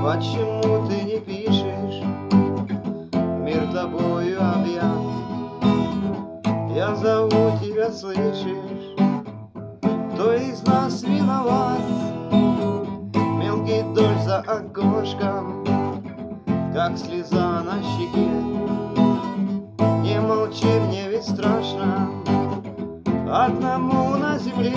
Почему ты не пишешь? Мир тобою объят. Я зову тебя, слышишь? Кто из нас виноват? Мелкий дождь за окошком, как слеза на щеке. Не молчи, мне ведь страшно одному на земле.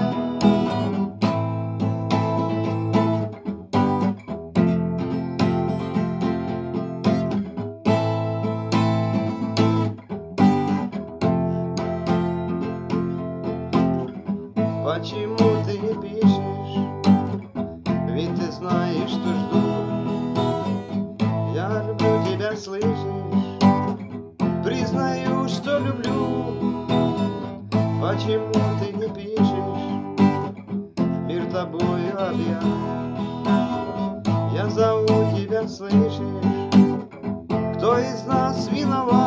Почему ты не пишешь? Ведь ты знаешь, что жду. Я люблю тебя, слышишь? Признаю, что люблю. Почему ты не пишешь? Мир тобою объят. Я зову тебя, слышишь? Кто из нас виноват?